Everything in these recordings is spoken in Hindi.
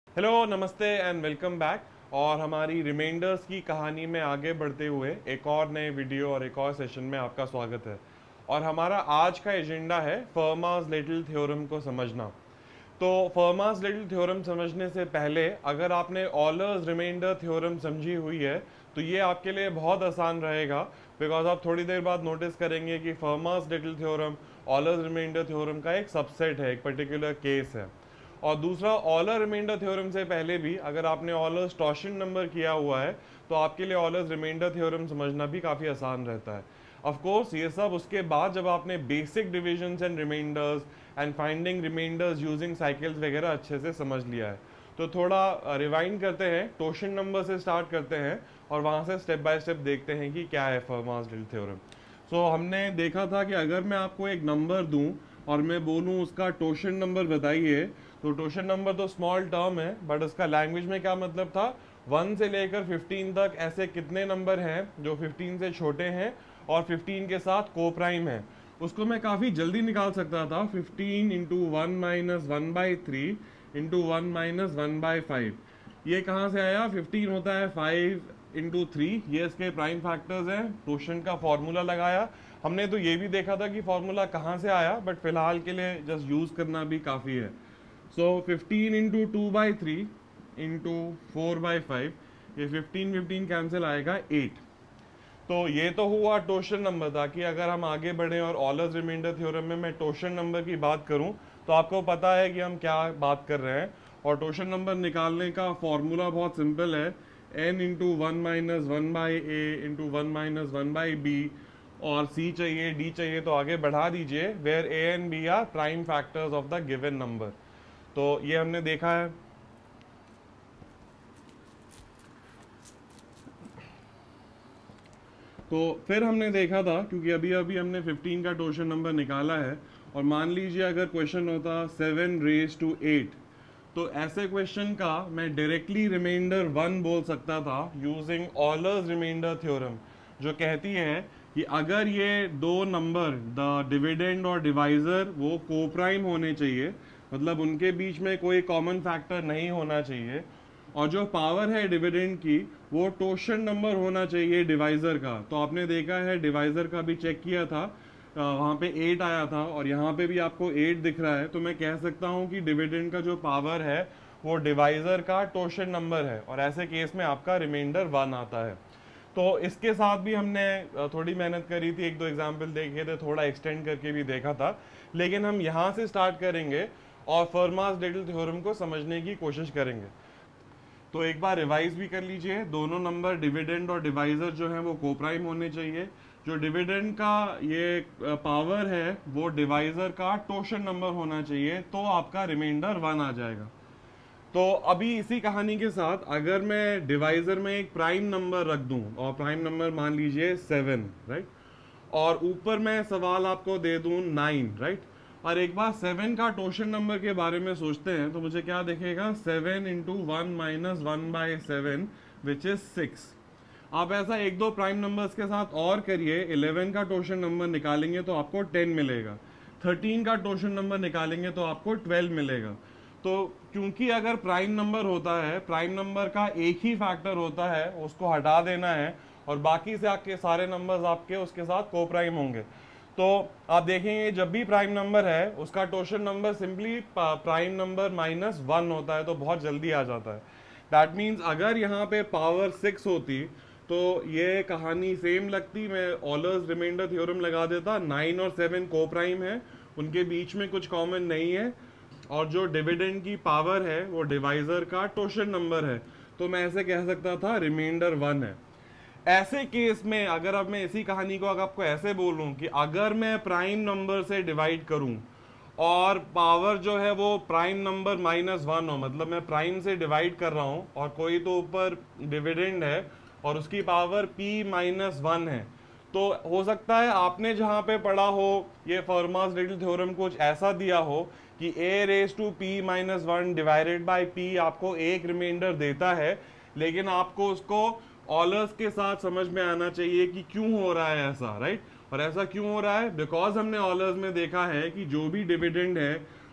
हेलो, नमस्ते एंड वेलकम बैक। और हमारी रिमाइंडर्स की कहानी में आगे बढ़ते हुए एक और नए वीडियो और एक और सेशन में आपका स्वागत है। और हमारा आज का एजेंडा है फर्मास लिटिल थ्योरम को समझना। तो फर्मास लिटिल थ्योरम समझने से पहले अगर आपने ऑलर्स रिमाइंडर थ्योरम समझी हुई है तो ये आपके लिए बहुत आसान रहेगा, बिकॉज आप थोड़ी देर बाद नोटिस करेंगे कि Fermat's little theorem Euler's remainder theorem का एक सबसेट है, एक पर्टिकुलर केस है। और दूसरा, ऑलर रिमाइंडर थ्योरम से पहले भी अगर आपने ऑलर्स टॉर्शन नंबर किया हुआ है तो आपके लिए ऑलर्स रिमाइंडर थ्योरम समझना भी काफ़ी आसान रहता है। ऑफ कोर्स ये सब उसके बाद जब आपने basic divisions and remainders and finding remainders using cycles वगैरह अच्छे से समझ लिया है। तो थोड़ा रिवाइंड करते हैं, टॉर्शन नंबर से स्टार्ट करते हैं और वहाँ से स्टेप बाय स्टेप देखते हैं कि क्या है फर्मास लिटिल थ्योरम। सो हमने देखा था कि अगर मैं आपको एक नंबर दूं और मैं बोलूं उसका टॉर्शन नंबर बताइए, तो टॉर्शन नंबर तो स्मॉल टर्म है, बट उसका लैंग्वेज में क्या मतलब था, 1 से लेकर 15 तक ऐसे कितने नंबर हैं जो 15 से छोटे हैं और 15 के साथ को प्राइम है, उसको मैं काफ़ी जल्दी निकाल सकता था। 15 इंटू 1 माइनस 1/3 इंटू 1 माइनस 1/5। ये कहाँ से आया? 15 होता है 5 इंटू 3, ये इसके प्राइम फैक्टर्स हैं। टॉर्शन का फॉर्मूला लगाया हमने, तो ये भी देखा था कि फॉर्मूला कहाँ से आया, बट फिलहाल के लिए जस्ट यूज़ करना भी काफ़ी है। सो 15 इंटू 2/3 इंटू 4/5, ये 15 कैंसिल आएगा 8। तो ये तो हुआ टॉर्शन नंबर था कि अगर हम आगे बढ़े और ऑलर्स रिमाइंडर थ्योरम में मैं टॉर्शन नंबर की बात करूं तो आपको पता है कि हम क्या बात कर रहे हैं। और टॉर्शन नंबर निकालने का फॉर्मूला बहुत सिंपल है, n into 1 minus 1/a into 1 minus 1/b। और c चाहिए, d चाहिए तो आगे बढ़ा दीजिए, where a and b are prime factors of the given number. तो ये हमने देखा है। तो फिर हमने देखा था, क्योंकि अभी अभी हमने 15 का टॉर्शन नंबर निकाला है, और मान लीजिए अगर क्वेश्चन होता 7 रेज टू 8, तो ऐसे क्वेश्चन का मैं डायरेक्टली रिमाइंडर 1 बोल सकता था यूजिंग ऑलर्स रिमाइंडर थ्योरम, जो कहती है कि अगर ये दो नंबर द डिविडेंड और डिवाइजर वो को प्राइम होने चाहिए, मतलब उनके बीच में कोई कॉमन फैक्टर नहीं होना चाहिए, और जो पावर है डिविडेंड की वो टॉर्शन नंबर होना चाहिए डिवाइजर का। तो आपने देखा है, डिवाइजर का भी चेक किया था, वहाँ पे 8 आया था और यहाँ पे भी आपको 8 दिख रहा है। तो मैं कह सकता हूँ कि डिविडेंड का जो पावर है वो डिवाइजर का टॉर्शन नंबर है, और ऐसे केस में आपका रिमाइंडर 1 आता है। तो इसके साथ भी हमने थोड़ी मेहनत करी थी, एक दो एग्जाम्पल देखे थे, थोड़ा एक्सटेंड करके भी देखा था, लेकिन हम यहाँ से स्टार्ट करेंगे और फर्मास लिटिल थ्योरम को समझने की कोशिश करेंगे। तो एक बार रिवाइज भी कर लीजिए, दोनों नंबर डिविडेंड और डिवाइजर जो है वो कोप्राइम होने चाहिए। जो डिविडेंड का ये पावर है वो डिवाइजर का टॉर्शन नंबर होना चाहिए, तो आपका रिमाइंडर 1 आ जाएगा। तो अभी इसी कहानी के साथ अगर मैं डिवाइजर में एक प्राइम नंबर रख दूं, और प्राइम नंबर मान लीजिए 7, राइट, और ऊपर मैं सवाल आपको दे दूं 9, राइट, और एक बार 7 का टॉर्शन नंबर के बारे में सोचते हैं तो मुझे क्या दिखेगा, 7 इंटू 1 माइनस 1/7 विच इज 6। आप ऐसा एक दो प्राइम नंबर्स के साथ और करिए, 11 का टॉर्शन नंबर निकालेंगे तो आपको 10 मिलेगा, 13 का टॉर्शन नंबर निकालेंगे तो आपको 12 मिलेगा। तो क्योंकि अगर प्राइम नंबर होता है, प्राइम नंबर का एक ही फैक्टर होता है, उसको हटा देना है और बाकी से आपके सारे नंबर्स आपके उसके साथ को प्राइम होंगे। तो आप देखेंगे जब भी प्राइम नंबर है उसका torsion number simply prime number -1 होता है, तो बहुत जल्दी आ जाता है। दैट मीन्स अगर यहाँ पे पावर 6 होती तो ये कहानी सेम लगती, मैं ऑलर्स रिमाइंडर थ्योरम लगा देता, 9 और 7 को प्राइम है, उनके बीच में कुछ कॉमन नहीं है, और जो डिविडेंड की पावर है वो डिवाइजर का टॉर्शन नंबर है, तो मैं ऐसे कह सकता था रिमाइंडर 1 है। ऐसे केस में अगर अब मैं इसी कहानी को अगर आपको ऐसे बोलूं कि अगर मैं प्राइम नंबर से डिवाइड करूं और पावर जो है वो प्राइम नंबर -1 हो, मतलब मैं प्राइम से डिवाइड कर रहा हूं और कोई तो ऊपर डिविडेंड है और उसकी पावर p-1 है, तो हो सकता है आपने जहां पे पढ़ा हो ये फर्मास लिटिल थ्योरम कुछ ऐसा दिया हो कि a raise to p-1 divided by p आपको एक रिमाइंडर देता है, लेकिन आपको उसको ऑलर्स के साथ समझ में आना चाहिए कि क्यों हो रहा है ऐसा, राइट। और ऐसा क्यों हो रहा है, बिकॉज हमने ऑलर्स में देखा है कि जो भी डिविडेंड है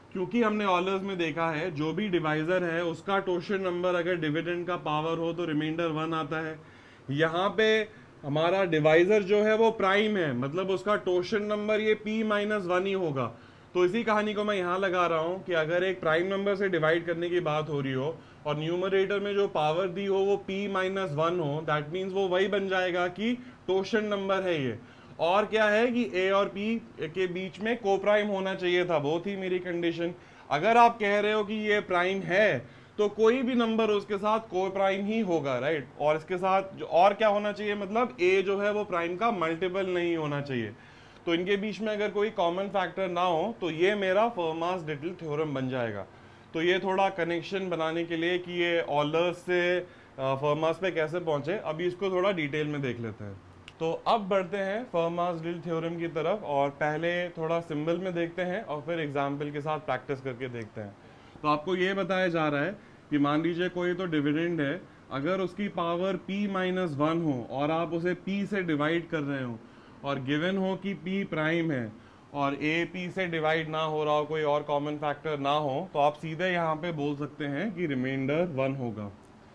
क्योंकि हमने ऑलर्स में देखा है जो भी डिवाइजर है उसका टोशन नंबर अगर डिविडेंड का पावर हो तो रिमाइंडर 1 आता है। यहाँ पे हमारा डिवाइजर जो है वो प्राइम है, मतलब उसका टोशन नंबर ये p-1 ही होगा। तो इसी कहानी को मैं यहाँ लगा रहा हूँ कि अगर एक प्राइम नंबर से डिवाइड करने की बात हो रही हो और न्यूमरेटर में जो पावर दी हो वो p-1 हो, दैट मीन्स वो वही बन जाएगा कि टोशन नंबर है ये। और क्या है कि a और p के बीच में को प्राइम होना चाहिए था, वो थी मेरी कंडीशन। अगर आप कह रहे हो कि ये प्राइम है तो कोई भी नंबर उसके साथ को प्राइम ही होगा, राइट। और इसके साथ जो और क्या होना चाहिए, मतलब a जो है वो प्राइम का मल्टीपल नहीं होना चाहिए। तो इनके बीच में अगर कोई कॉमन फैक्टर ना हो तो ये मेरा फर्मास डिटल थ्योरम बन जाएगा। तो ये थोड़ा कनेक्शन बनाने के लिए कि ये ऑलर्स से फर्मास पे कैसे पहुंचे, अभी इसको थोड़ा डिटेल में देख लेते हैं। तो अब बढ़ते हैं फर्मास डिटल थ्योरम की तरफ और पहले थोड़ा सिंबल में देखते हैं और फिर एग्जाम्पल के साथ प्रैक्टिस करके देखते हैं। तो आपको ये बताया जा रहा है कि मान लीजिए कोई तो डिविडेंड है, अगर उसकी पावर p-1 हो और आप उसे p से डिवाइड कर रहे हो और गिवन हो कि p प्राइम है और a p से डिवाइड ना हो रहा हो, कोई और कॉमन फैक्टर ना हो, तो आप सीधे यहाँ पे बोल सकते हैं कि रिमाइंडर 1 होगा।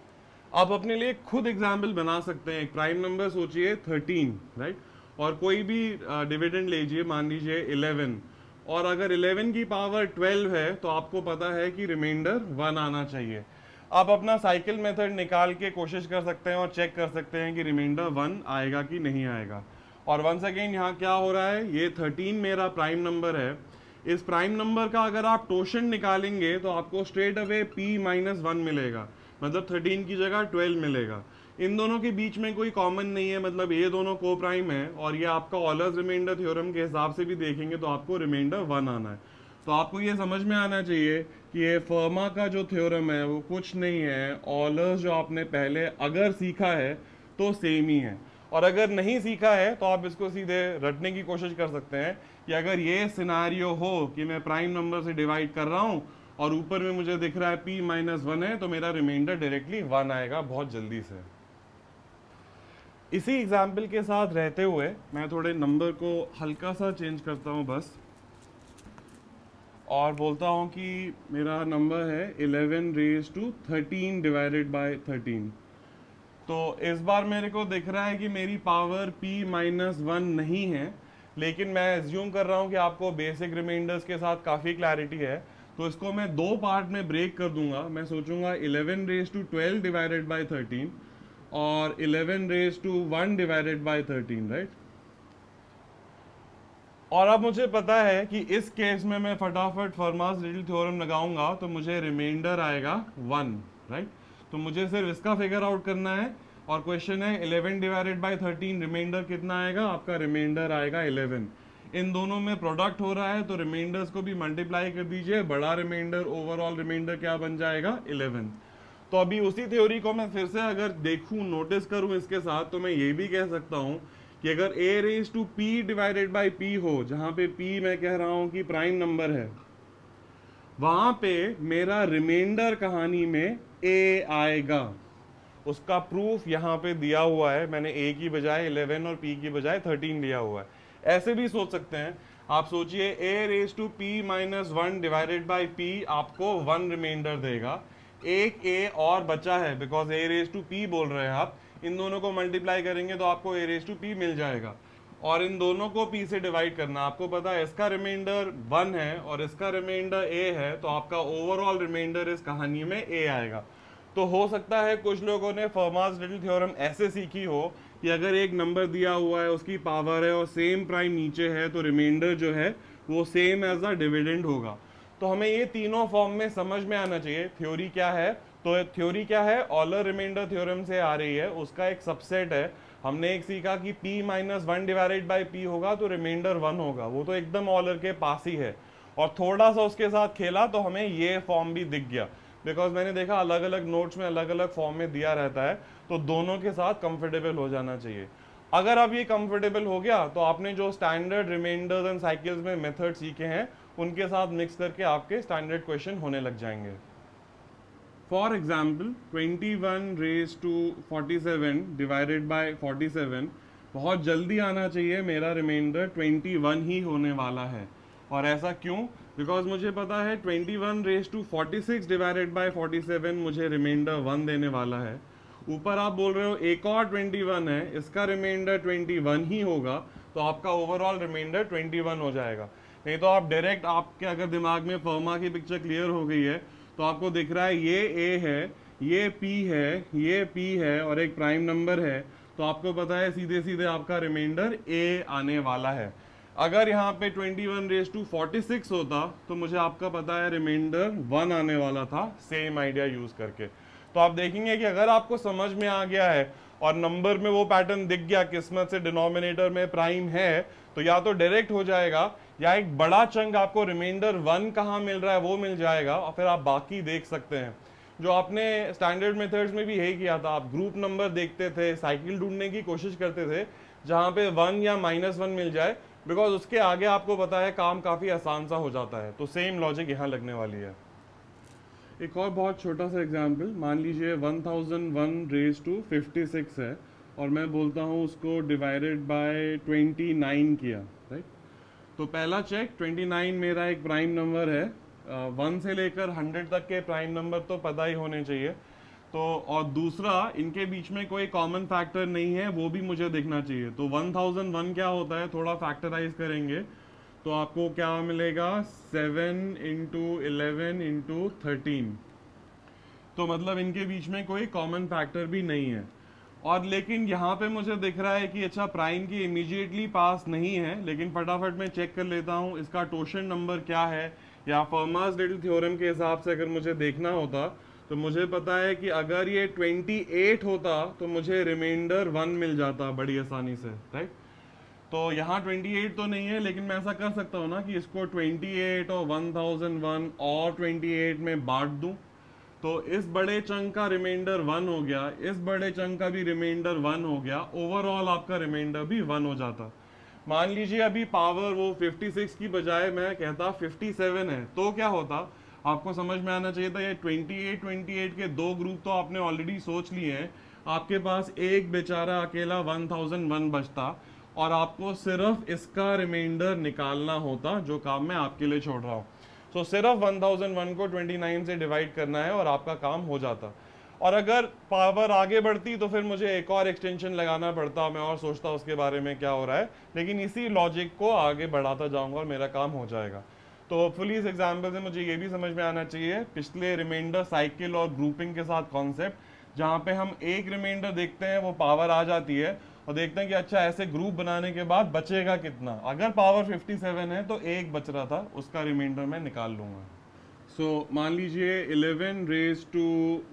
आप अपने लिए खुद एग्जाम्पल बना सकते हैं। एक प्राइम नंबर सोचिए 13, राइट, और कोई भी डिविडेंड लीजिए, मान लीजिए 11, और अगर 11 की पावर 12 है तो आपको पता है कि रिमाइंडर 1 आना चाहिए। आप अपना साइकिल मेथड निकाल के कोशिश कर सकते हैं और चेक कर सकते हैं कि रिमाइंडर 1 आएगा कि नहीं आएगा। और वंस अगेन यहाँ क्या हो रहा है, ये 13 मेरा प्राइम नंबर है। इस प्राइम नंबर का अगर आप टोशन निकालेंगे तो आपको स्ट्रेट अवे p-1 मिलेगा, मतलब 13 की जगह 12 मिलेगा। इन दोनों के बीच में कोई कॉमन नहीं है, मतलब ये दोनों को प्राइम है। और ये आपका ऑलर्स रिमाइंडर थ्योरम के हिसाब से भी देखेंगे तो आपको रिमाइंडर 1 आना है। तो आपको ये समझ में आना चाहिए कि ये फर्मा का जो थ्योरम है वो कुछ नहीं है, ऑलर्स जो आपने पहले अगर सीखा है तो सेम ही है, और अगर नहीं सीखा है तो आप इसको सीधे रटने की कोशिश कर सकते हैं कि अगर ये सिनारियो हो कि मैं प्राइम नंबर से डिवाइड कर रहा हूँ और ऊपर में मुझे दिख रहा है p-1 है, तो मेरा रिमाइंडर डायरेक्टली 1 आएगा बहुत जल्दी से। इसी एग्जाम्पल के साथ रहते हुए मैं थोड़े नंबर को हल्का सा चेंज करता हूँ बस, और बोलता हूँ कि मेरा नंबर है 11 डिवाइडेड बाय 13। तो इस बार मेरे को दिख रहा है कि मेरी पावर p-1 नहीं है, लेकिन मैं एज्यूम कर रहा हूँ कि आपको बेसिक रिमाइंडर्स के साथ काफ़ी क्लैरिटी है। तो इसको मैं दो पार्ट में ब्रेक कर दूंगा। मैं सोचूंगा 11 डिवाइडेड बाय 13 और 11 डिवाइडेड बाय 13, राइट। और अब मुझे पता है कि इस केस में मैं फटाफट फर्मास डिटल थ्योरम लगाऊंगा तो मुझे रिमाइंडर आएगा 1, राइट। तो मुझे सिर्फ इसका फिगर आउट करना है और क्वेश्चन है 11 डिवाइडेड बाय 13 रिमाइंडर कितना आएगा, आपका रिमाइंडर आएगा 11। इन दोनों में प्रोडक्ट हो रहा है तो रिमाइंडर्स को भी मल्टीप्लाई कर दीजिए, बड़ा रिमाइंडर ओवरऑल रिमाइंडर क्या बन जाएगा 11। तो अभी उसी थ्योरी को मैं फिर से अगर देखूं, नोटिस करूं इसके साथ, तो मैं ये भी कह सकता हूं कि अगर a⁻p डिवाइडेड बाई p हो, जहां पे p मैं कह रहा हूं कि प्राइम नंबर है, वहां पे मेरा रिमाइंडर कहानी में a आएगा। उसका प्रूफ यहाँ पे दिया हुआ है, मैंने a की बजाय 11 और p की बजाय 13 लिया हुआ है। ऐसे भी सोच सकते हैं, आप सोचिए a⁻p-1 डिवाइडेड बाई p आपको 1 रिमाइंडर देगा। एक a और बचा है बिकॉज a⁻p बोल रहे हैं आप, इन दोनों को मल्टीप्लाई करेंगे तो आपको a⁻p मिल जाएगा। और इन दोनों को p से डिवाइड करना, आपको पता है इसका रिमाइंडर 1 है और इसका रिमाइंडर a है, तो आपका ओवरऑल रिमाइंडर इस कहानी में a आएगा। तो हो सकता है कुछ लोगों ने फर्मास डिटल थ्योरम ऐसे सीखी हो कि अगर एक नंबर दिया हुआ है, उसकी पावर है और सेम प्राइम नीचे है, तो रिमाइंडर जो है वो सेम एज अ डिविडेंड होगा। तो हमें ये तीनों फॉर्म में समझ में आना चाहिए थ्योरी क्या है। तो थ्योरी क्या है, ऑलर रिमाइंडर थ्योरम से आ रही है, उसका एक सबसेट है। हमने एक सीखा कि p-1 डिवाइडेड बाई p होगा तो रिमाइंडर 1 होगा, वो तो एकदम ऑलर के पास ही है। और थोड़ा सा उसके साथ खेला तो हमें ये फॉर्म भी दिख गया, बिकॉज मैंने देखा अलग अलग नोट्स में अलग अलग फॉर्म में दिया रहता है, तो दोनों के साथ कंफर्टेबल हो जाना चाहिए। अगर अब ये कंफर्टेबल हो गया तो आपने जो स्टैंडर्ड रिमाइंडर्स एंड साइकिल्स में मेथड सीखे हैं उनके साथ मिक्स करके आपके स्टैंडर्ड क्वेश्चन होने लग जाएंगे। फॉर एग्जाम्पल 21 डिवाइडेड बाय 47 बहुत जल्दी आना चाहिए, मेरा रिमाइंडर 21 ही होने वाला है। और ऐसा क्यों? बिकॉज मुझे पता है 21 रेज टू 46 डिवाइडेड बाय 47 मुझे रिमाइंडर 1 देने वाला है। ऊपर आप बोल रहे हो एक और 21 है, इसका रिमाइंडर 21 ही होगा, तो आपका ओवरऑल रिमाइंडर 21 हो जाएगा। नहीं तो आप डायरेक्ट, आपके अगर दिमाग में फर्मा की पिक्चर क्लियर हो गई है तो आपको दिख रहा है ये ए है, ये पी है, ये पी है और एक प्राइम नंबर है, तो आपको पता है सीधे सीधे आपका रिमाइंडर ए आने वाला है। अगर यहाँ पे 21 रेज टू 46 होता तो मुझे आपका पता है रिमाइंडर 1 आने वाला था, सेम आइडिया यूज करके। तो आप देखेंगे कि अगर आपको समझ में आ गया है और नंबर में वो पैटर्न दिख गया, किस्मत से डिनोमिनेटर में प्राइम है, तो या तो डायरेक्ट हो जाएगा या एक बड़ा चंक आपको रिमाइंडर 1 कहाँ मिल रहा है वो मिल जाएगा, और फिर आप बाकी देख सकते हैं। जो आपने स्टैंडर्ड मेथड्स में भी यही किया था, आप ग्रुप नंबर देखते थे, साइकिल ढूंढने की कोशिश करते थे जहाँ पे 1 या -1 मिल जाए, बिकॉज उसके आगे आपको पता है काम काफ़ी आसान सा हो जाता है। तो सेम लॉजिक यहाँ लगने वाली है। एक और बहुत छोटा सा एग्जाम्पल, मान लीजिए 1001 रेज टू 56 है और मैं बोलता हूँ उसको डिवाइडेड बाय 29 किया, राइट। तो पहला चेक, 29 मेरा एक प्राइम नंबर है, 1 से लेकर 100 तक के प्राइम नंबर तो पता ही होने चाहिए। तो और दूसरा, इनके बीच में कोई कॉमन फैक्टर नहीं है, वो भी मुझे देखना चाहिए। तो 1001 क्या होता है, थोड़ा फैक्टराइज करेंगे तो आपको क्या मिलेगा, 7 इंटू 11 इंटू 13। तो मतलब इनके बीच में कोई कॉमन फैक्टर भी नहीं है। और लेकिन यहाँ पे मुझे दिख रहा है कि अच्छा प्राइम की इमीडिएटली पास नहीं है, लेकिन फटाफट मैं चेक कर लेता हूँ इसका टोशन नंबर क्या है, या फर्मास लिटिल थ्योरम के हिसाब से अगर मुझे देखना होता तो मुझे पता है कि अगर ये 28 होता तो मुझे रिमाइंडर 1 मिल जाता बड़ी आसानी से, राइट। तो यहाँ 28 तो नहीं है, लेकिन मैं ऐसा कर सकता हूँ ना कि इसको 28 और 1001 और 28 में बांट दूं, तो इस बड़े चंक का रिमाइंडर 1 हो गया, इस बड़े चंक का भी रिमाइंडर 1 हो गया, ओवरऑल आपका रिमाइंडर भी 1 हो जाता। मान लीजिए अभी पावर वो 56 की बजाय मैं कहता 57 है, तो क्या होता, आपको समझ में आना चाहिए था। ये 28 के दो ग्रुप तो आपने ऑलरेडी सोच लिए हैं, आपके पास एक बेचारा अकेला 1001 बचता और आपको सिर्फ इसका रिमाइंडर निकालना होता, जो काम मैं आपके लिए छोड़ रहा हूँ। तो सिर्फ 1001 को 29 से डिवाइड करना है और आपका काम हो जाता। और अगर पावर आगे बढ़ती तो फिर मुझे एक और एक्सटेंशन लगाना पड़ता, मैं और सोचता उसके बारे में क्या हो रहा है, लेकिन इसी लॉजिक को आगे बढ़ाता जाऊंगा और मेरा काम हो जाएगा। तो होपफुली इस एग्जाम्पल से मुझे ये भी समझ में आना चाहिए पिछले रिमाइंडर साइकिल और ग्रुपिंग के साथ कॉन्सेप्ट, जहाँ पे हम एक रिमाइंडर देखते हैं, वो पावर आ जाती है और देखते हैं कि अच्छा ऐसे ग्रुप बनाने के बाद बचेगा कितना। अगर पावर 57 है तो एक बच रहा था, उसका रिमाइंडर मैं निकाल लूंगा। सो मान लीजिए 11 रेज टू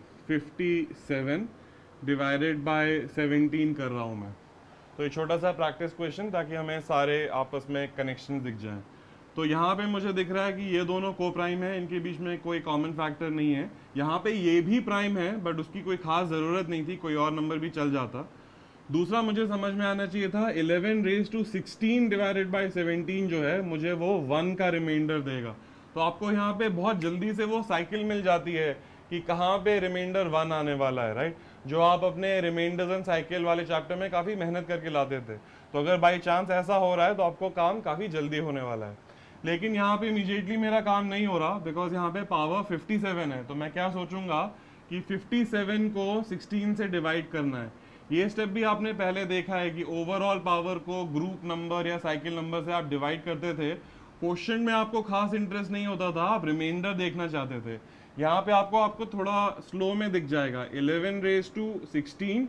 57 डिवाइडेड बाय 17 कर रहा हूँ मैं। तो ये छोटा सा प्रैक्टिस क्वेश्चन, ताकि हमें सारे आपस में कनेक्शन दिख जाएं। तो यहाँ पे मुझे दिख रहा है कि ये दोनों को प्राइम है, इनके बीच में कोई कॉमन फैक्टर नहीं है। यहाँ पे ये भी प्राइम है, बट उसकी कोई खास ज़रूरत नहीं थी, कोई और नंबर भी चल जाता। दूसरा मुझे समझ में आना चाहिए था 11 रेज टू 16 डिवाइडेड बाय 17 जो है, मुझे वो 1 का रिमाइंडर देगा। तो आपको यहाँ पे बहुत जल्दी से वो साइकिल मिल जाती है कि कहाँ पे रिमाइंडर 1 आने वाला है, राइट। जो आप अपने रिमाइंडर्स एंड साइकिल वाले चैप्टर में काफ़ी मेहनत करके लाते थे। तो अगर बाई चांस ऐसा हो रहा है तो आपको काम काफ़ी जल्दी होने वाला है। लेकिन यहाँ पे इमीडिएटली मेरा काम नहीं हो रहा, बिकॉज यहाँ पे पावर 57 है। तो मैं क्या सोचूंगा कि 57 को 16 से डिवाइड करना है। ये स्टेप भी आपने पहले देखा है कि ओवरऑल पावर को ग्रुप नंबर या साइकिल नंबर से आप डिवाइड करते थे। क्वेश्चन में आपको खास इंटरेस्ट नहीं होता था, आप रिमाइंडर देखना चाहते थे। यहाँ पे आपको थोड़ा स्लो में दिख जाएगा। 11 रेज टू 16,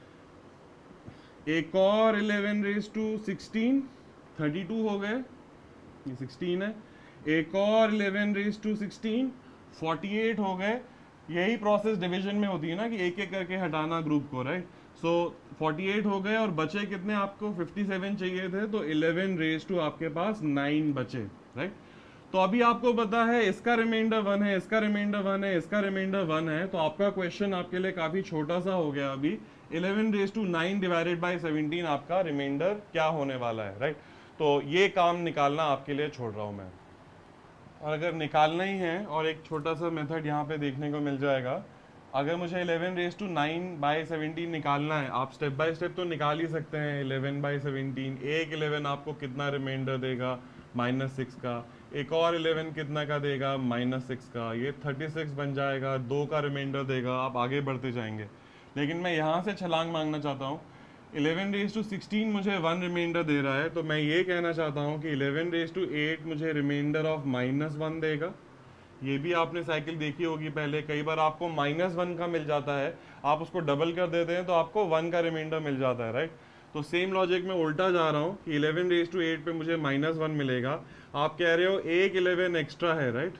एक और 11 रेज टू 16, 32 हो गए, ये 16 है। एक और 11 रेज टू 16, 48 हो गए। यही प्रोसेस डिवीजन में होती है ना, कि एक एक करके हटाना ग्रुप को, राइट। सो 48 हो गए और बचे कितने, आपको 57 चाहिए थे, तो 11 रेज टू आपके पास 9 बचे, राइट। तो अभी आपको पता है इसका रिमाइंडर 1 है, इसका रिमाइंडर 1 है, इसका रिमाइंडर 1 है। तो आपका क्वेश्चन आपके लिए काफी छोटा सा हो गया। अभी 11 रेज टू 9 डिवाइडेड बाय 17 आपका रिमाइंडर क्या होने वाला है, राइट। तो ये काम निकालना आपके लिए छोड़ रहा हूं मैं। और अगर निकालना ही है, और एक छोटा सा मेथड यहाँ पे देखने को मिल जाएगा। अगर मुझे 11 रेज टू 9 बाय 17 निकालना है, आप स्टेप बाय स्टेप तो निकाल ही सकते हैं। 11 बाय 17, एक 11 आपको कितना रिमाइंडर देगा, -6 का। एक और 11 कितना का देगा, -6 का, ये 36 बन जाएगा, 2 का रिमाइंडर देगा, आप आगे बढ़ते जाएंगे। लेकिन मैं यहाँ से छलांग मांगना चाहता हूँ, 11 रेज टू 16 मुझे 1 रिमाइंडर दे रहा है, तो मैं ये कहना चाहता हूँ कि 11 रेज टू 8 मुझे रिमाइंडर ऑफ -1 देगा। ये भी आपने साइकिल देखी होगी पहले, कई बार आपको -1 का मिल जाता है, आप उसको डबल कर देते हैं तो आपको 1 का रिमाइंडर मिल जाता है, राइट। तो सेम लॉजिक में उल्टा जा रहा हूँ कि 11 रेज टू 8 पे मुझे -1 मिलेगा, आप कह रहे हो एक 11 एक्स्ट्रा है, राइट।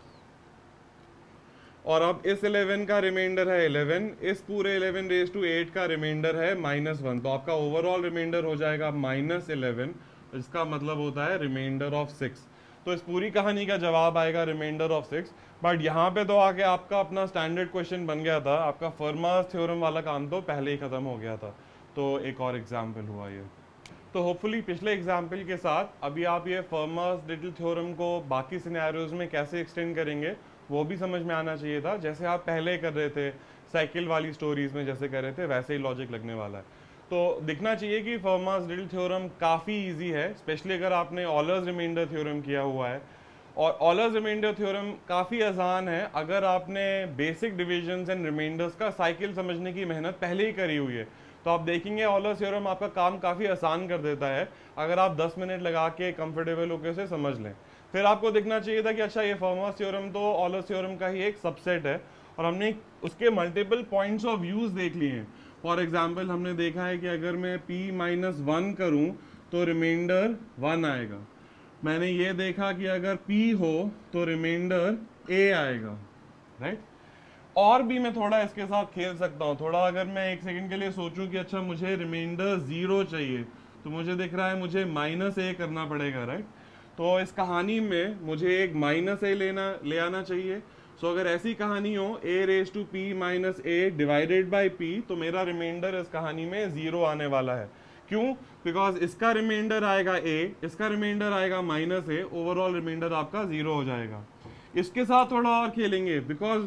और अब इस 11 का रिमाइंडर है 11, इस पूरे 11 रेज टू 8 का रिमाइंडर है -1, तो आपका ओवरऑल रिमाइंडर हो जाएगा -11, इसका मतलब होता है रिमाइंडर ऑफ 6। तो इस पूरी कहानी का जवाब आएगा रिमाइंडर ऑफ 6। बट यहाँ पे तो आके आपका अपना स्टैंडर्ड क्वेश्चन बन गया था, आपका फर्मास थ्योरम वाला काम तो पहले ही खत्म हो गया था। तो एक और एग्जाम्पल हुआ ये। तो होपफुली पिछले एग्जाम्पल के साथ अभी आप ये फर्मास लिटिल थ्योरम को बाकी सिनेरियोज में कैसे एक्सटेंड करेंगे वो भी समझ में आना चाहिए था। जैसे आप पहले कर रहे थे साइकिल वाली स्टोरीज में जैसे कर रहे थे, वैसे ही लॉजिक लगने वाला है। तो दिखना चाहिए कि फर्मास लिटिल थ्योरम काफ़ी इजी है, स्पेशली अगर आपने ऑलर्स रिमाइंडर थ्योरम किया हुआ है। और ऑलर्स रिमाइंडर थ्योरम काफ़ी आसान है अगर आपने बेसिक डिविजन्स एंड रिमाइंडर्स का साइकिल समझने की मेहनत पहले ही करी हुई है। तो आप देखेंगे ऑलर्स थ्योरम आपका काम काफ़ी आसान कर देता है अगर आप 10 मिनट लगा के कंफर्टेबल होकर उसे समझ लें। फिर आपको दिखना चाहिए था कि अच्छा ये फर्मास थ्योरम तो ऑलर्स थ्योरम का ही एक सबसेट है, और हमने उसके मल्टीपल पॉइंट्स ऑफ व्यूज़ देख लिए हैं। फॉर एग्जाम्पल हमने देखा है कि अगर मैं p-1 करूं तो रिमाइंडर 1 आएगा। मैंने ये देखा कि अगर p हो तो रिमाइंडर a आएगा, राइट। और भी मैं थोड़ा इसके साथ खेल सकता हूँ, थोड़ा अगर मैं एक सेकंड के लिए सोचूं कि अच्छा मुझे रिमाइंडर 0 चाहिए, तो मुझे दिख रहा है मुझे -a करना पड़ेगा, राइट। तो इस कहानी में मुझे एक -a ले आना चाहिए। सो अगर ऐसी कहानी हो a raise to p -a divided by p, तो मेरा रिमाइंडर इस कहानी में 0 आने वाला है। क्यों? बिकॉज इसका रिमाइंडर आएगा a, इसका रिमाइंडर आएगा -a, ओवरऑल रिमाइंडर आपका 0 हो जाएगा। इसके साथ थोड़ा और खेलेंगे, बिकॉज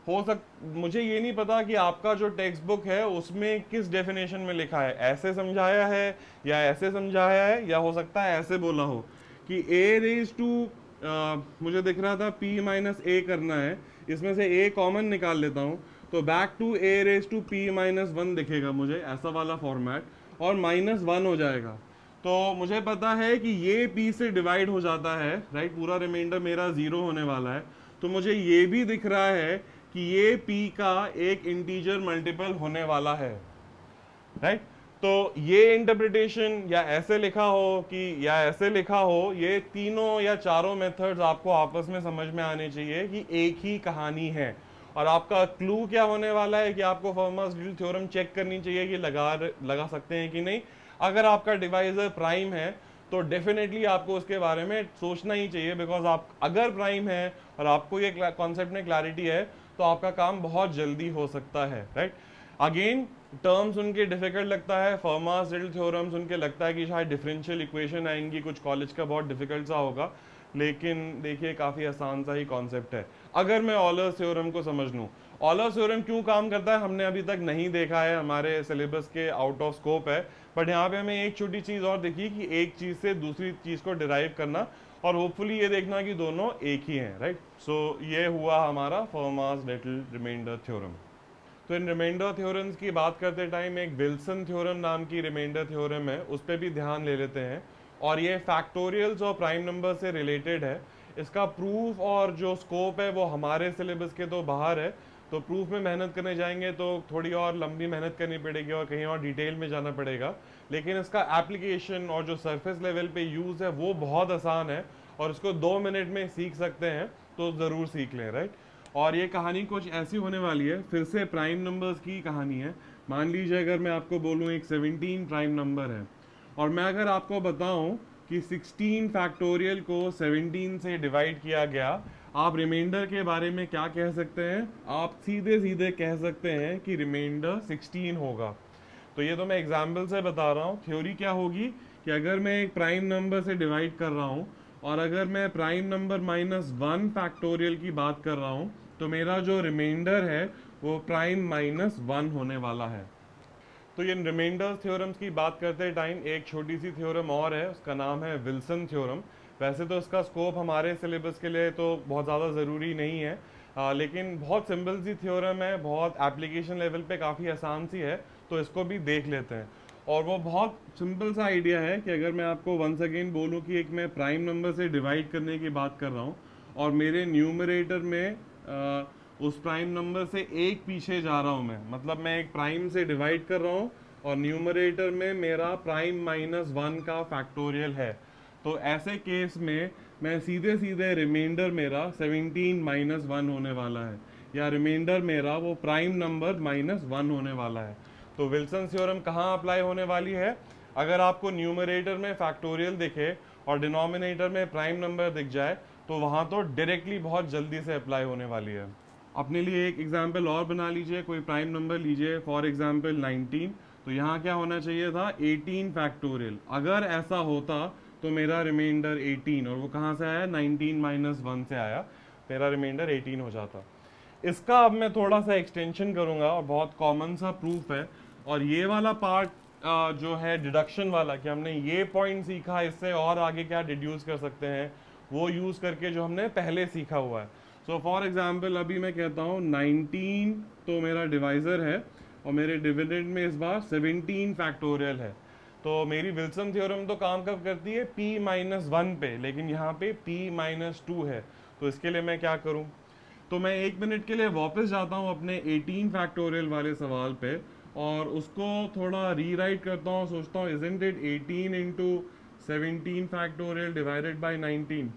मुझे ये नहीं पता कि आपका जो टेक्स्ट बुक है उसमें किस डेफिनेशन में लिखा है, ऐसे समझाया है या ऐसे समझाया है, या हो सकता है ऐसे बोला हो कि a रेज टू मुझे दिख रहा था p -a करना है, इसमें से a कॉमन निकाल लेता हूँ, तो back to a raise to p -1 दिखेगा मुझे, ऐसा वाला फॉर्मेट, और -1 हो जाएगा। तो मुझे पता है कि ये p से डिवाइड हो जाता है, राइट, पूरा रिमाइंडर मेरा 0 होने वाला है। तो मुझे ये भी दिख रहा है कि ये p का एक इंटीजर मल्टीपल होने वाला है, राइट। तो ये इंटरप्रिटेशन या ऐसे लिखा हो कि या ऐसे लिखा हो, ये तीनों या चारों मेथड्स आपको आपस में समझ में आने चाहिए कि एक ही कहानी है। और आपका क्लू क्या होने वाला है कि आपको फर्मास लिटिल थ्योरम चेक करनी चाहिए कि लगा सकते हैं कि नहीं। अगर आपका डिवाइजर प्राइम है तो डेफिनेटली आपको उसके बारे में सोचना ही चाहिए, बिकॉज आप अगर प्राइम है और आपको ये कॉन्सेप्ट में क्लैरिटी है तो आपका काम बहुत जल्दी हो सकता है, राइट। अगेन टर्म्स उनके डिफिकल्ट लगता है, फर्मास लिटिल थ्योरम्स उनके लगता है कि शायद डिफरेंशियल इक्वेशन आएंगी, कुछ कॉलेज का बहुत डिफिकल्ट सा होगा, लेकिन देखिए काफ़ी आसान सा ही कॉन्सेप्ट है अगर मैं ऑलर्स थ्योरम को समझ लूँ। ऑलर्स थ्योरम क्यों काम करता है हमने अभी तक नहीं देखा है, हमारे सिलेबस के आउट ऑफ स्कोप है, बट यहाँ पे हमें एक छोटी चीज़ और देखी कि एक चीज़ से दूसरी चीज़ को डिराइव करना, और होपफुली ये देखना कि दोनों एक ही हैं, राइट। सो ये हुआ हमारा फर्मास लिटिल रिमाइंडर थ्योरम। तो इन रिमाइंडर थ्योरम्स की बात करते टाइम एक विल्सन थ्योरम नाम की रिमाइंडर थ्योरम है, उस पर भी ध्यान ले लेते हैं, और ये फैक्टोरियल्स और प्राइम नंबर से रिलेटेड है। इसका प्रूफ और जो स्कोप है वो हमारे सिलेबस के तो बाहर है, तो प्रूफ में मेहनत करने जाएंगे तो थोड़ी और लंबी मेहनत करनी पड़ेगी और कहीं और डिटेल में जाना पड़ेगा, लेकिन इसका एप्लीकेशन और जो सरफेस लेवल पे यूज़ है वो बहुत आसान है और इसको 2 मिनट में सीख सकते हैं, तो ज़रूर सीख लें, राइट। और ये कहानी कुछ ऐसी होने वाली है, फिर से प्राइम नंबर्स की कहानी है। मान लीजिए अगर मैं आपको बोलूँ एक 17 प्राइम नंबर है, और मैं अगर आपको बताऊं कि 16 फैक्टोरियल को 17 से डिवाइड किया गया, आप रिमाइंडर के बारे में क्या कह सकते हैं? आप सीधे सीधे कह सकते हैं कि रिमाइंडर 16 होगा। तो ये तो मैं एग्जाम्पल से बता रहा हूँ। थ्योरी क्या होगी कि अगर मैं एक प्राइम नंबर से डिवाइड कर रहा हूँ और अगर मैं प्राइम नंबर -1 फैक्टोरियल की बात कर रहा हूँ, तो मेरा जो रिमाइंडर है वो प्राइम -1 होने वाला है। तो ये रिमाइंडर थ्योरम्स की बात करते टाइम एक छोटी सी थ्योरम और है, उसका नाम है विल्सन थ्योरम। वैसे तो इसका स्कोप हमारे सिलेबस के लिए तो बहुत ज़्यादा ज़रूरी नहीं है, लेकिन बहुत सिंपल सी थ्योरम है, बहुत एप्लीकेशन लेवल पे काफ़ी आसान सी है, तो इसको भी देख लेते हैं। और वो बहुत सिंपल सा आइडिया है कि अगर मैं आपको वंस अगेन बोलूँ कि एक मैं प्राइम नंबर से डिवाइड करने की बात कर रहा हूँ और मेरे न्यूमरेटर में उस प्राइम नंबर से एक पीछे जा रहा हूँ मैं, मतलब मैं एक प्राइम से डिवाइड कर रहा हूँ और न्यूमरेटर में मेरा प्राइम -1 का फैक्टोरियल है, तो ऐसे केस में मैं सीधे सीधे रिमाइंडर मेरा 17 -1 होने वाला है, या रिमाइंडर मेरा वो प्राइम नंबर -1 होने वाला है। तो विल्सन थ्योरम कहाँ अप्लाई होने वाली है? अगर आपको न्यूमरेटर में फैक्टोरियल दिखे और डिनोमिनेटर में प्राइम नंबर दिख जाए तो वहाँ तो डायरेक्टली बहुत जल्दी से अप्लाई होने वाली है। अपने लिए एक एग्जाम्पल और बना लीजिए, कोई प्राइम नंबर लीजिए, फॉर एग्जाम्पल 19, तो यहाँ क्या होना चाहिए था? 18 फैक्टोरियल। अगर ऐसा होता तो मेरा रिमाइंडर 18, और वो कहाँ से आया? 19 -1 से आया, मेरा रिमाइंडर 18 हो जाता। इसका अब मैं थोड़ा सा एक्सटेंशन करूँगा और बहुत कॉमन सा प्रूफ है, और ये वाला पार्ट जो है डिडक्शन वाला, कि हमने ये पॉइंट सीखा, इससे और आगे क्या डिड्यूस कर सकते हैं, वो यूज़ करके जो हमने पहले सीखा हुआ है। सो फॉर एग्जांपल अभी मैं कहता हूँ 19 तो मेरा डिवाइज़र है और मेरे डिविडेंड में इस बार 17 फैक्टोरियल है, तो मेरी विल्सन थ्योरम तो काम कब करती है? p-1 पे, लेकिन यहाँ पे p-2 है। तो इसके लिए मैं क्या करूँ? तो मैं 1 मिनट के लिए वापस जाता हूँ अपने 18 फैक्टोरियल वाले सवाल पे और उसको थोड़ा रीराइट करता हूँ, सोचता हूँ isn't it 18 into 17 factorial divided by 19।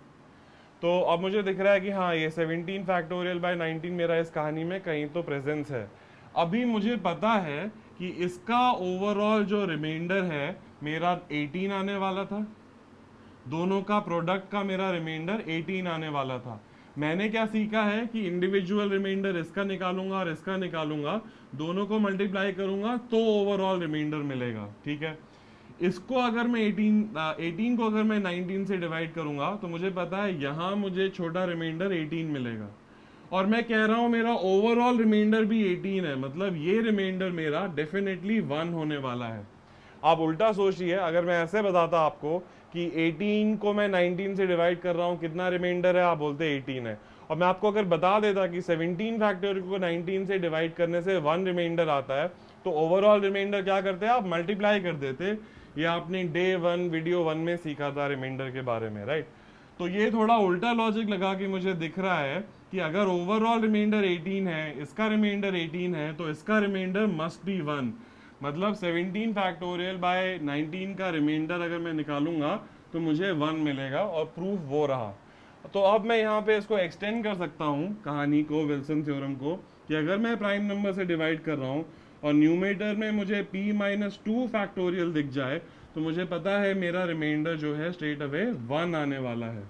तो अब मुझे दिख रहा है कि हाँ, ये 17 फैक्टोरियल बाय 19 मेरा इस कहानी में कहीं तो प्रेजेंस है। अभी मुझे पता है कि इसका ओवरऑल जो रिमाइंडर है मेरा 18 आने वाला था, दोनों का प्रोडक्ट का मेरा रिमाइंडर 18 आने वाला था। मैंने क्या सीखा है कि इंडिविजुअल रिमाइंडर इसका निकालूंगा और इसका निकालूंगा, दोनों को मल्टीप्लाई करूंगा तो ओवरऑल रिमाइंडर मिलेगा, ठीक है। इसको अगर मैं 18 को अगर मैं 19 से डिवाइड करूंगा तो मुझे पता है यहाँ मुझे छोटा रिमाइंडर 18 मिलेगा, और मैं कह रहा हूँ मेरा ओवरऑल रिमाइंडर भी 18 है, मतलब ये रिमाइंडर मेरा डेफिनेटली 1 होने वाला है। आप उल्टा सोचिए, अगर मैं ऐसे बताता आपको कि 18 को मैं 19 से डिवाइड कर रहा हूँ, कितना रिमाइंडर है? आप बोलते 18 है। और मैं आपको अगर बता देता कि 17 फैक्टोरियल को 19 से डिवाइड करने से 1 रिमाइंडर आता है, तो ओवरऑल रिमाइंडर क्या करते हैं? आप मल्टीप्लाई कर देते। ये आपने डे 1 वीडियो 1 में सीखा था रिमाइंडर के बारे में, राइट। तो ये थोड़ा उल्टा लॉजिक लगा कि मुझे दिख रहा है कि अगर ओवरऑल रिमाइंडर 18 है, इसका रिमाइंडर 18 है, तो इसका रिमाइंडर मस्ट बी 1, मतलब 17 फैक्टोरियल बाय 19 का रिमाइंडर अगर मैं निकालूंगा तो मुझे 1 मिलेगा, और प्रूफ वो रहा। तो अब मैं यहाँ पे इसको एक्सटेंड कर सकता हूँ कहानी को, विल्सन थ्योरम को, कि अगर मैं प्राइम नंबर से डिवाइड कर रहा हूँ और न्यूमरेटर में मुझे p-2 फैक्टोरियल दिख जाए तो मुझे पता है मेरा रिमाइंडर जो है स्ट्रेट अवे 1 आने वाला है।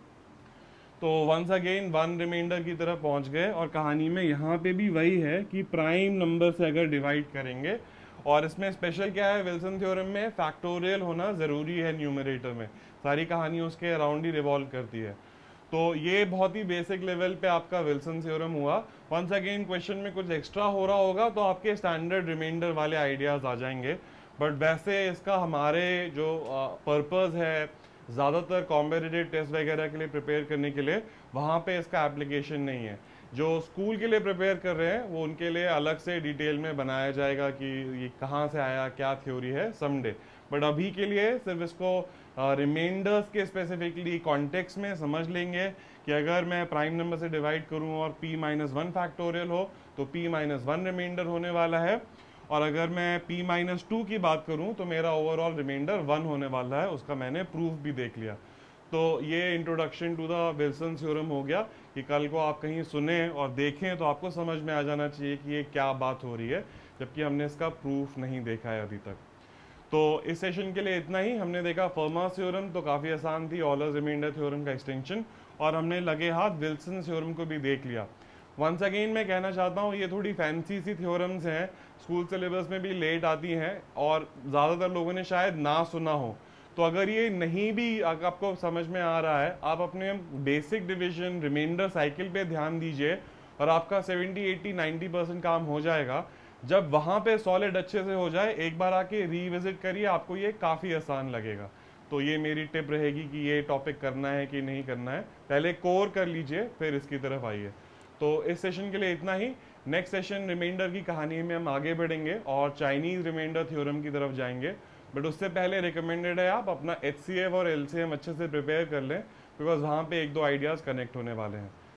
तो वंस अगेन 1 रिमाइंडर की तरफ पहुंच गए, और कहानी में यहाँ पे भी वही है कि प्राइम नंबर से अगर डिवाइड करेंगे, और इसमें स्पेशल क्या है, विल्सन थ्योरम में फैक्टोरियल होना ज़रूरी है न्यूमरेटर में, सारी कहानी उसके अराउंड ही रिवॉल्व करती है। तो ये बहुत ही बेसिक लेवल पे आपका विल्सन थ्योरम हुआ। वंस अगेन क्वेश्चन में कुछ एक्स्ट्रा हो रहा होगा तो आपके स्टैंडर्ड रिमाइंडर वाले आइडियाज़ आ जाएंगे, बट वैसे इसका हमारे जो पर्पस है ज़्यादातर कॉम्पिटिटिव टेस्ट वगैरह के लिए प्रिपेयर करने के लिए, वहाँ पे इसका एप्लीकेशन नहीं है। जो स्कूल के लिए प्रिपेयर कर रहे हैं वो उनके लिए अलग से डिटेल में बनाया जाएगा कि ये कहाँ से आया, क्या थ्योरी है, समडे। बट अभी के लिए सिर्फ इसको रिमाइंडर्स के स्पेसिफिकली कॉन्टेक्स्ट में समझ लेंगे कि अगर मैं प्राइम नंबर से डिवाइड करूं और p-1 फैक्टोरियल हो तो p-1 रिमाइंडर होने वाला है, और अगर मैं p-2 की बात करूं तो मेरा ओवरऑल रिमाइंडर 1 होने वाला है। उसका मैंने प्रूफ भी देख लिया। तो ये introduction to the Wilson theorem हो गया कि कल को आप कहीं सुने और देखें तो आपको समझ में आ जाना चाहिए कि ये क्या बात हो रही है, जबकि हमने इसका प्रूफ नहीं देखा है अभी तक। तो इस सेशन के लिए इतना ही। हमने देखा फर्मा थ्योरम, तो काफ़ी आसान थी, ऑलर्स रिमाइंडर थ्योरम का एक्सटेंशन, और हमने लगे हाथ विल्सन थ्योरम को भी देख लिया। वंस अगेन मैं कहना चाहता हूँ ये थोड़ी फैंसी सी थ्योरम्स हैं, स्कूल सिलेबस में भी लेट आती हैं और ज़्यादातर लोगों ने शायद ना सुना हो। तो अगर ये नहीं भी आपको समझ में आ रहा है, आप अपने बेसिक डिवीजन रिमाइंडर साइकिल पे ध्यान दीजिए और आपका 70, 80, 90% काम हो जाएगा। जब वहाँ पे सॉलिड अच्छे से हो जाए, एक बार आके रिविजिट करिए, आपको ये काफ़ी आसान लगेगा। तो ये मेरी टिप रहेगी कि ये टॉपिक करना है कि नहीं करना है, पहले कोर कर लीजिए फिर इसकी तरफ आइए। तो इस सेशन के लिए इतना ही। नेक्स्ट सेशन रिमाइंडर की कहानी में हम आगे बढ़ेंगे और चाइनीज रिमाइंडर थ्योरम की तरफ जाएंगे। बट उससे पहले रिकमेंडेड है आप अपना HCF और LCM अच्छे से प्रिपेयर कर लें, बिकॉज वहाँ पे एक दो आइडियाज़ कनेक्ट होने वाले हैं।